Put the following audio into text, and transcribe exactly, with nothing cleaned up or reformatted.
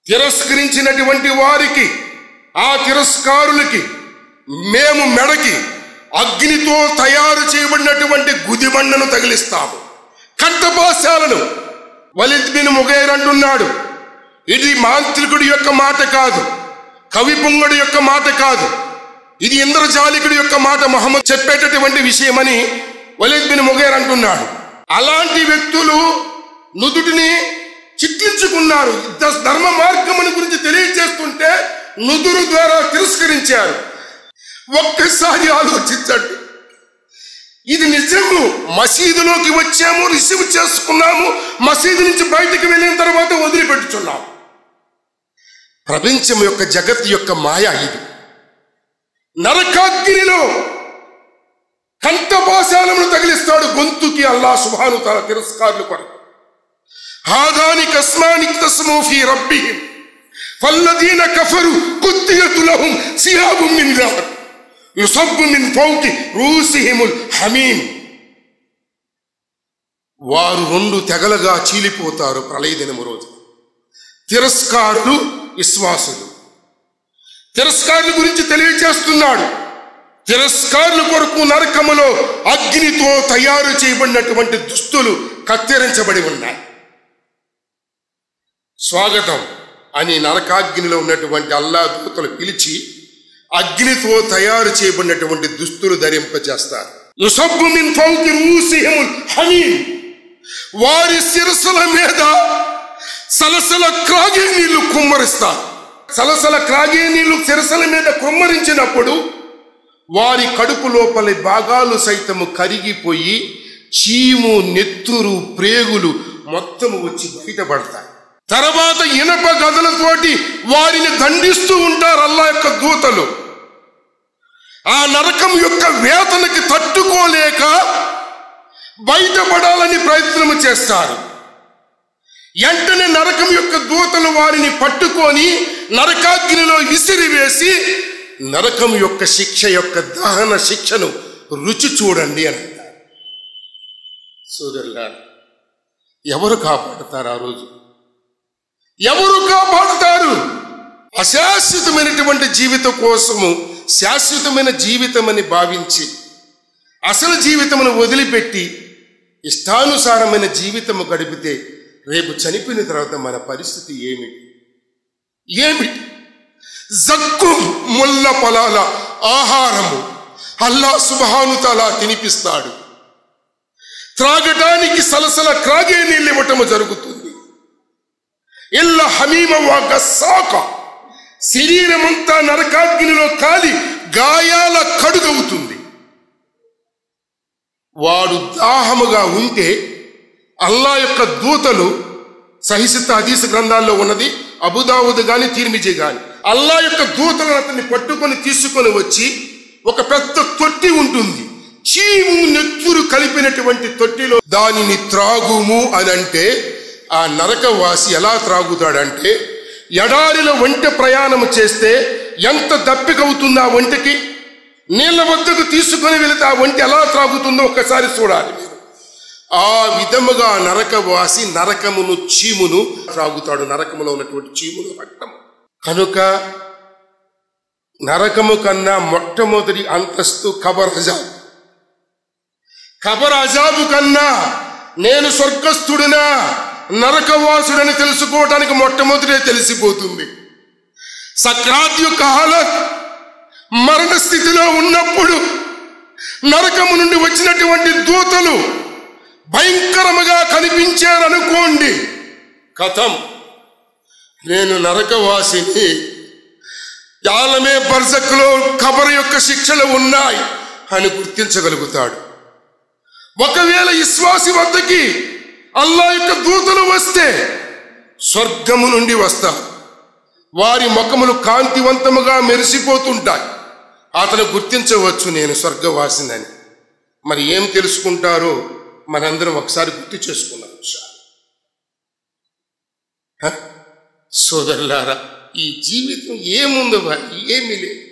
తిరస్కరించినటువంటి వారికి, ఆ తిరస్కారులకి మేము మెడకి అగ్నితో తయారు చేయబడినటువంటి గుదిబండను తగిలిస్తాము. కంఠపాశాలను వలీద్ బిన్ ముగైర్ అంటున్నాడు, ఇది మాంత్రికుడి యొక్క మాట కాదు, కవి పొంగుడి యొక్క మాట కాదు, ఇది ఇంద్రజాలికుడి యొక్క మాట, మహమ్మద్ చెప్పేటటువంటి విషయమని వలీద్ బిన్ ముగైర్ అంటున్నాడు. అలాంటి వ్యక్తులు నుదుటిని చిట్లించుకున్నారు. ధర్మ మార్గముని గురించి తెలియజేస్తుంటే నుదురు ద్వారా తిరస్కరించారు. ఒక్కసారి ఆలోచించండి, ఇది నిజము. మసీదులోకి వచ్చాము, రిసీవ్ చేసుకున్నాము, మసీదు నుంచి బయటికి వెళ్ళిన తర్వాత వదిలిపెట్టుచున్నాము. ప్రపంచం యొక్క జగత్ యొక్క మాయ ఇది. నరకాగ్నిలో కంఠపాశాలను తగిలిస్తాడు గొంతుకి అల్లాహ్ సుబ్హానహు వ తఆలా తిరస్కారులు కొరకు. హాదాని కస్మాని తస్ము ఫీ రబ్బిహిం ఫల్లదీన కఫరు కుత్తియతు లహుం సియాబు మిన్ నార్ యుసబ్బు మిన్ ఫౌకి రూసిహిముల్ హమీమ్. వారు రెండు తెగలుగా చీలిపోతారు ప్రళయ దినము రోజు. తిరస్కారులు, విశ్వాసులు. తిరస్కారుల గురించి తెలియజేస్తున్నాడు. తిరస్కారుల కొరకు నరకములో అగ్నితో తయారు చేయబడినటువంటి దుస్తులు కత్తిరించబడి ఉన్నాయి. స్వాగతం అని నరకాగ్నిలో ఉన్నటువంటి అల్లాహ్ దూతలు పిలిచి అగ్నితో తయారు చేయబడినటువంటి దుస్తులు ధరింపజేస్తారు. యుసబ్బు మిన్ ఫౌకి రూసిహిముల్ హమీమ్. వారి శిరస్సుల మీద సలసల క్రాగే నీళ్లు కుమ్మరిస్తారు. సలసల క్రాగే నీళ్లు శిరస్సుల మీద కుమ్మరించినప్పుడు వారి కడుపు లోపలి భాగాలు సైతము కరిగిపోయి చీము, నెత్తురు, ప్రేగులు మొత్తము వచ్చి బయటపడతాయి. తర్వాత ఇనప గదలతోటి వారిని దండిస్తూ ఉంటారు అల్లాహ్ యొక్క దూతలు. ఆ నరకం యొక్క వేదనకి తట్టుకోలేక బయటపడాలని ప్రయత్నం చేస్తారు. వెంటనే నరకం యొక్క దూతలు వారిని పట్టుకొని నరకాగ్నిలో విసిరివేసి నరకం యొక్క శిక్ష యొక్క దహన శిక్షను రుచి చూడండి అని అంటారు. సోదరులారా, ఎవరు కాపాడతారు? ఆ రోజు ఎవరు కాపాడతారు? అశాశ్వతమైనటువంటి జీవితం కోసము శాశ్వతమైన జీవితం అని భావించి అసలు జీవితమును వదిలిపెట్టి ఇష్టానుసారమైన జీవితము గడిపితే రేపు చనిపోయిన తర్వాత మన పరిస్థితి ఏమిటి ఏమిటి జక్కు ముల్ల పొలాల ఆహారము అల్లాహ్ సుబ్హానహు వ తఆలా తినిపిస్తాడు. త్రాగటానికి సలసల క్రాగే నీళ్ళు ఇవ్వటము జరుగుతుంది. ఇల్ల హమీమ వ గస్సాక. శరీరమంతా నరకాగ్నిలో కాలి గాయాల కడుగవుతుంది. వాడు దాహముగా ఉంటే అల్లాహ్ యొక్క దూతలు, సహిసిత హదీస్ గ్రంథాల్లో ఉన్నది, అబూదావుద్ గాని తిర్మిజీ గాని, అల్లాహ్ యొక్క దూతలను అతన్ని పట్టుకొని తీసుకొని వచ్చి ఒక పెద్ద తొట్టి ఉంటుంది, చీము నెత్తురు కలిపినటువంటి తొట్టిలో దానిని త్రాగుము అని అంటే ఆ నరకవాసి ఎలా త్రాగుతాడంటే, ఎడారిలో ఒంటె ప్రయాణం చేస్తే ఎంత దప్పికవుతుందో ఆ ఒంటెకి, నీళ్ల వద్దకు తీసుకొని వెళితే ఆ ఒంటె ఎలా త్రాగుతుందో ఒక్కసారి చూడాలి మీరు. ఆ విధముగా నరకవాసి నరకమును చీమును త్రాగుతాడు, నరకములో ఉన్నటువంటి చీమును రక్తము. కనుక నరకము కన్నా మొట్టమొదటి అంతస్తు ఖబర్ అజాబ్. ఖబర్ అజాబు కన్నా నేను స్వర్గస్థుడినా నరకవాసుడని తెలుసుకోవటానికి మొట్టమొదటే తెలిసిపోతుంది. సక్రాత్ యొక్క హాలత్, మరణ స్థితిలో ఉన్నప్పుడు నరకము నుండి వచ్చినటువంటి దూతలు భయంకరముగా కనిపించారనుకోండి, కథం నేను నరకవాసిని, ఆలమే బర్జఖ్లో ఖబర్ యొక్క శిక్షలు ఉన్నాయి అని గుర్తించగలుగుతాడు. ఒకవేళ విశ్వాసి వద్దకి అల్లాహ్ యొక్క దూతలు వస్తే స్వర్గము నుండి వస్తారు. వారి ముఖములు కాంతివంతముగా మెరిసిపోతుంటాయి. అతను గుర్తించవచ్చు నేను స్వర్గవాసినని. మరి ఏం తెలుసుకుంటారో మనందరం ఒకసారి గుర్తు చేసుకున్నాం. సోదరులారా, ఈ జీవితం ఏముందో ఏమీ లేదు.